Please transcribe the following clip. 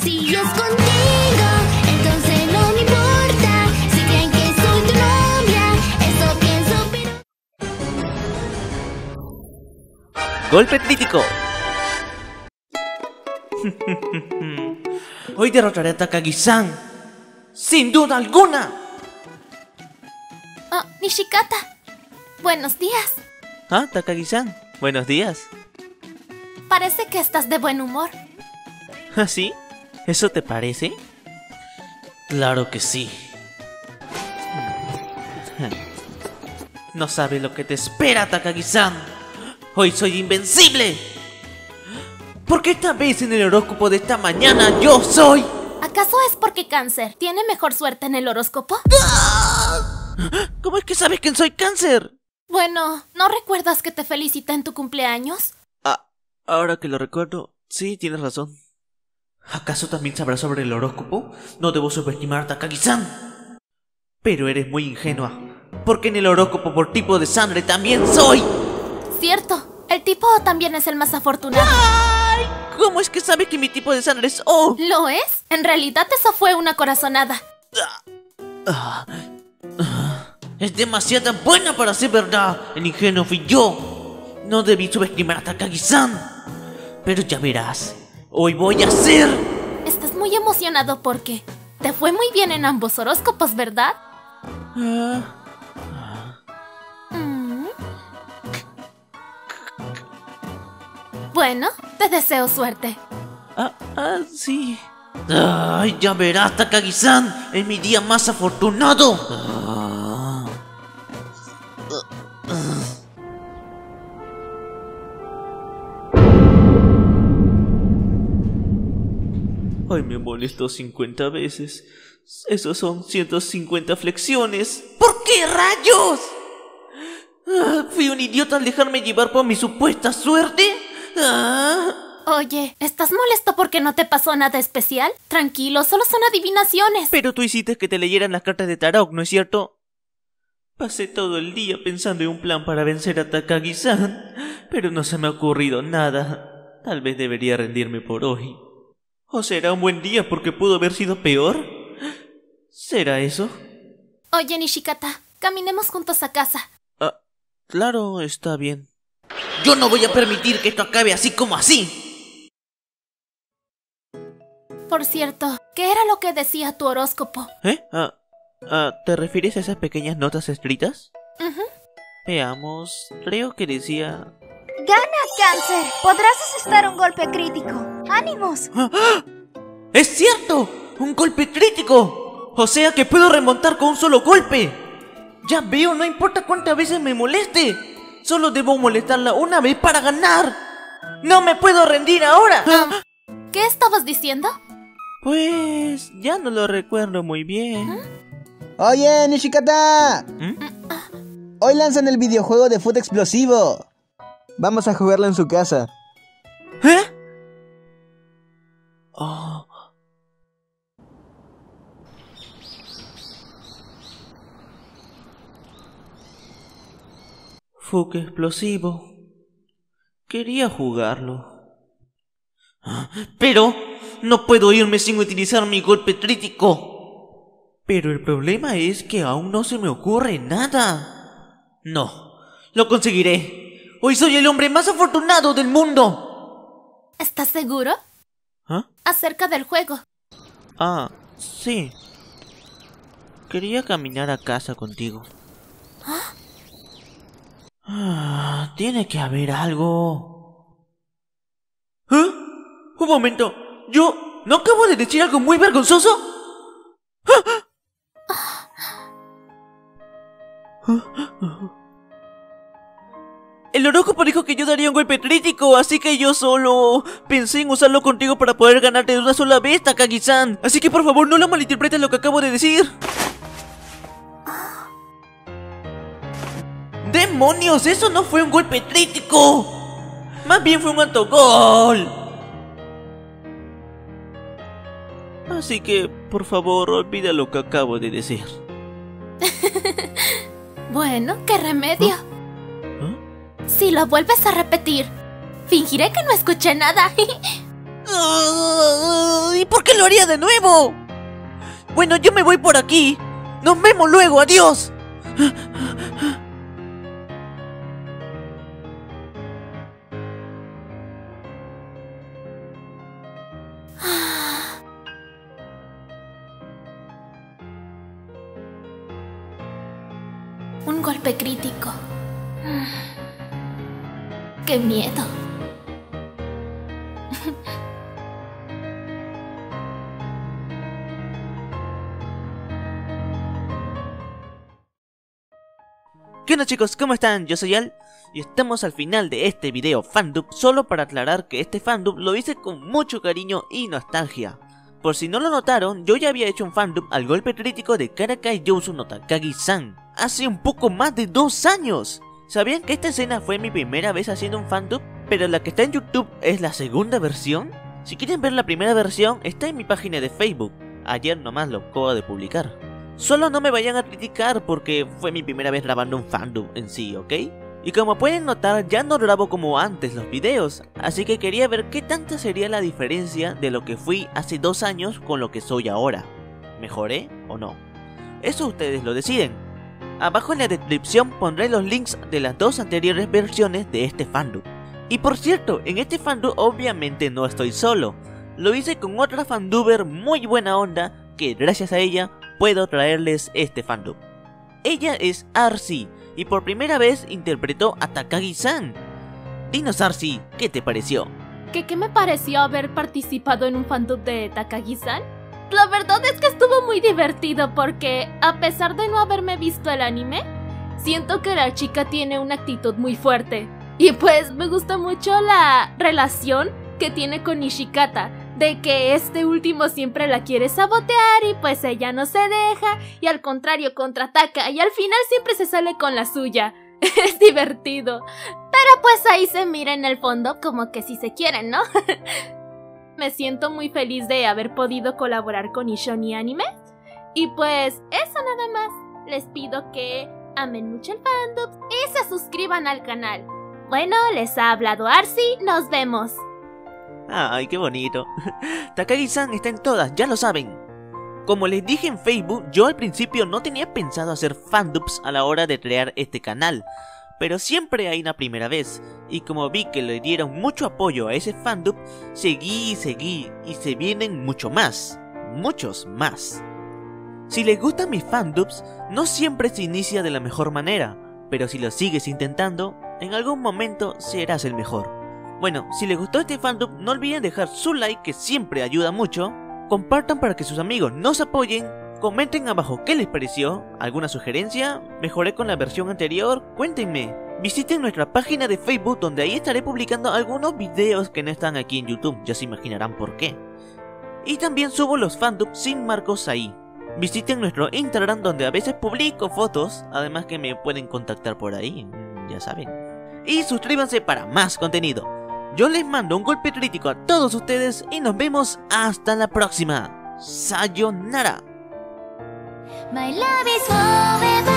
Si es contigo, entonces no me importa. Si creen que soy tu novia, eso pienso, pero... Golpe crítico. Hoy derrotaré a Takagi-san, sin duda alguna. Oh, Nishikata. Buenos días. Ah, Takagi-san, buenos días. Parece que estás de buen humor. ¿Ah, sí? ¿Eso te parece? Claro que sí. No sabes lo que te espera, Takagi-san. Hoy soy invencible. Porque esta vez en el horóscopo de esta mañana yo soy... ¿Acaso es porque Cáncer tiene mejor suerte en el horóscopo? ¿Cómo es que sabes que soy Cáncer? Bueno, ¿no recuerdas que te felicité en tu cumpleaños? Ah, ahora que lo recuerdo, sí, tienes razón. ¿Acaso también sabrás sobre el horóscopo? No debo subestimar a Takagi-san. Pero eres muy ingenua, porque en el horóscopo por tipo de sangre también soy... Cierto, el tipo O también es el más afortunado. ¡Ay! ¿Cómo es que sabes que mi tipo de sangre es O? ¿Lo es? En realidad eso fue una corazonada. Es demasiado buena para ser verdad. El ingenuo fui yo. No debí subestimar a Takagi-san. Pero ya verás, hoy voy a hacer... Estás muy emocionado porque te fue muy bien en ambos horóscopos, ¿verdad? Bueno, te deseo suerte. Sí. Ay, ya verás, Takagi-san. Es mi día más afortunado. Hoy me molestó 50 veces. Esos son 150 flexiones. ¿Por qué rayos? ¿Fui un idiota al dejarme llevar por mi supuesta suerte? Oye, ¿estás molesto porque no te pasó nada especial? Tranquilo, solo son adivinaciones. Pero tú hiciste que te leyeran las cartas de tarot, ¿no es cierto? Pasé todo el día pensando en un plan para vencer a Takagi-san, pero no se me ha ocurrido nada. Tal vez debería rendirme por hoy. ¿O será un buen día porque pudo haber sido peor? ¿Será eso? Oye, Nishikata, caminemos juntos a casa. Claro, está bien. Yo no voy a permitir que esto acabe así como así. Por cierto, ¿qué era lo que decía tu horóscopo? ¿Te refieres a esas pequeñas notas escritas? Veamos, creo que decía... ¡Gana, Cáncer! Podrás asestar un golpe crítico. ¡Ánimos! ¡Es cierto! ¡Un golpe crítico! O sea que puedo remontar con un solo golpe. Ya veo, no importa cuántas veces me moleste. Solo debo molestarla una vez para ganar. ¡No me puedo rendir ahora! ¿Qué estabas diciendo? Pues... ya no lo recuerdo muy bien. Oye, Nishikata. Hoy lanzan el videojuego de Food Explosivo. Vamos a jugarlo en su casa. Food Explosivo. Quería jugarlo. Pero no puedo irme sin utilizar mi golpe crítico. Pero el problema es que aún no se me ocurre nada. No, lo conseguiré. Hoy soy el hombre más afortunado del mundo. ¿Estás seguro? Acerca del juego. Sí. Quería caminar a casa contigo. Tiene que haber algo. Un momento. ¿Yo no acabo de decir algo muy vergonzoso? El horóscopo dijo que yo daría un golpe crítico, así que yo solo pensé en usarlo contigo para poder ganarte de una sola vez, Takagi-san. Así que por favor no lo malinterpretes lo que acabo de decir. ¡Demonios! ¡Eso no fue un golpe crítico! Más bien fue un autogol. Así que, por favor, olvida lo que acabo de decir. Bueno, ¿qué remedio? Si lo vuelves a repetir, fingiré que no escuché nada. ¿Y por qué lo haría de nuevo? Bueno, yo me voy por aquí. Nos vemos luego, adiós. Un golpe crítico. ¡Qué miedo! ¿Qué onda chicos? ¿Cómo están? Yo soy Al y estamos al final de este video fandub, solo para aclarar que este fandub lo hice con mucho cariño y nostalgia. Por si no lo notaron, yo ya había hecho un fandub al golpe crítico de Karakai Yousu no Takagi-san hace un poco más de 2 años. ¿Sabían que esta escena fue mi primera vez haciendo un fandub? Pero la que está en YouTube es la segunda versión. Si quieren ver la primera versión, está en mi página de Facebook. Ayer nomás lo acabo de publicar. Solo no me vayan a criticar porque fue mi primera vez grabando un fandub en sí, ¿ok? Y como pueden notar, ya no grabo como antes los videos, así que quería ver qué tanta sería la diferencia de lo que fui hace 2 años con lo que soy ahora. ¿Mejoré o no? Eso ustedes lo deciden. Abajo en la descripción pondré los links de las 2 anteriores versiones de este fandub. Y por cierto, en este fandub obviamente no estoy solo. Lo hice con otra fanduber muy buena onda que gracias a ella puedo traerles este fandub. Ella es Arcy y por primera vez interpretó a Takagi-san. Dinos Arcy, ¿qué te pareció? ¿Qué me pareció haber participado en un fandub de Takagi-san? La verdad es que estuvo muy divertido porque, a pesar de no haberme visto el anime, siento que la chica tiene una actitud muy fuerte. Y pues me gusta mucho la relación que tiene con Nishikata, de que este último siempre la quiere sabotear y pues ella no se deja y al contrario contraataca y al final siempre se sale con la suya. Es divertido. Pero pues ahí se mira en el fondo como que si se quieren, ¿no? Me siento muy feliz de haber podido colaborar con Ishoni Anime. Y pues eso nada más. Les pido que amen mucho el fandom y se suscriban al canal. Bueno, les ha hablado Arcy, nos vemos. Ay, qué bonito. Takagi-san está en todas, ya lo saben. Como les dije en Facebook, yo al principio no tenía pensado hacer fandubs a la hora de crear este canal, pero siempre hay una primera vez, y como vi que le dieron mucho apoyo a ese fandub, seguí y se vienen mucho más, muchos más. Si les gustan mis fandubs, no siempre se inicia de la mejor manera, pero si lo sigues intentando, en algún momento serás el mejor. Bueno, si les gustó este fandub, no olviden dejar su like que siempre ayuda mucho, compartan para que sus amigos nos apoyen, comenten abajo qué les pareció, alguna sugerencia, mejoré con la versión anterior, cuéntenme. Visiten nuestra página de Facebook donde ahí estaré publicando algunos videos que no están aquí en YouTube, ya se imaginarán por qué. Y también subo los fandubs sin marcos ahí. Visiten nuestro Instagram donde a veces publico fotos, además que me pueden contactar por ahí, ya saben. Y suscríbanse para más contenido. Yo les mando un golpe crítico a todos ustedes y nos vemos hasta la próxima. Sayonara. My love is forever.